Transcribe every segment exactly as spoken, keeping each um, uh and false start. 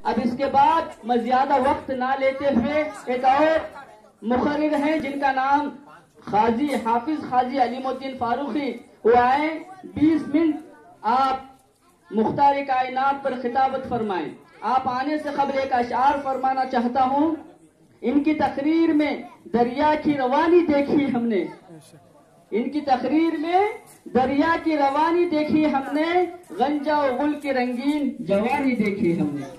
अब इसके बाद मैं ज्यादा वक्त ना लेते हुए एक और मुखर्रिर हैं जिनका नाम खाजी हाफिज खाजी अलीमुद्दीन फारूकी, वो आए बीस मिनट आप मुख्तार कायनात पर खिताबत फरमाएं। आप आने से कबल एक अशार फरमाना चाहता हूँ। इनकी तकरीर में दरिया की रवानी देखी हमने, इनकी तकरीर में दरिया की रवानी देखी हमने, गंजा और गुल की रंगीन जवानी देखी हमने।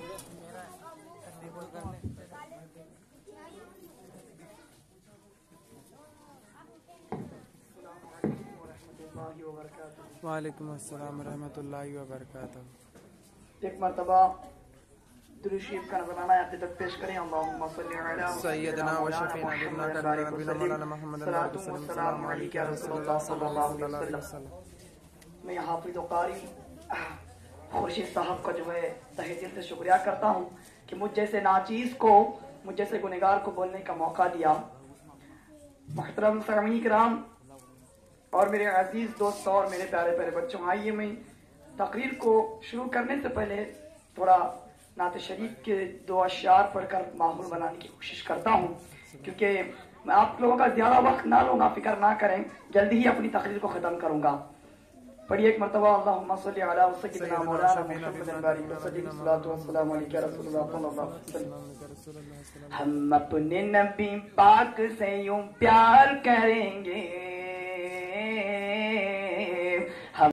वालेकुम अस्सलाम रहमतुल्लाहि व बरकातहू। एक मरतबा दुरूद शरीफ का नज़राना आपकी तरफ पेश करें। अल्लाहुम्मा सल्ली अला सय्यदना व शफीना नबीना मौलाना मोहम्मद सल्लल्लाहु अलैहि वसल्लम। मैं हाफिज कारी खुर्शीद साहब का जो है तहे दिल से शुक्रिया करता हूँ कि मुझ जैसे नाचीज़ को, मुझ जैसे गुनहगार को बोलने का मौका दिया। मुहतरम सामीन किराम और मेरे अजीज दोस्त और मेरे प्यारे प्यारे बच्चों, आइए मैं तकरीर को शुरू करने से पहले थोड़ा नात शरीफ के दो अशार पढ़कर माहौल बनाने की कोशिश करता हूँ, क्योंकि मैं आप लोगों का ज्यादा वक्त ना लूंगा, फिक्र ना करें, जल्दी ही अपनी तकरीर को खत्म करूंगा। पढ़िए एक मरतबा अल्लाहुम्मा सल्ली अला सय्यिदिना मौलाना मुहम्मद वस्सलाम अलैका रसूलुल्लाह। हम अपने नबी पाक से यूं प्यार करेंगे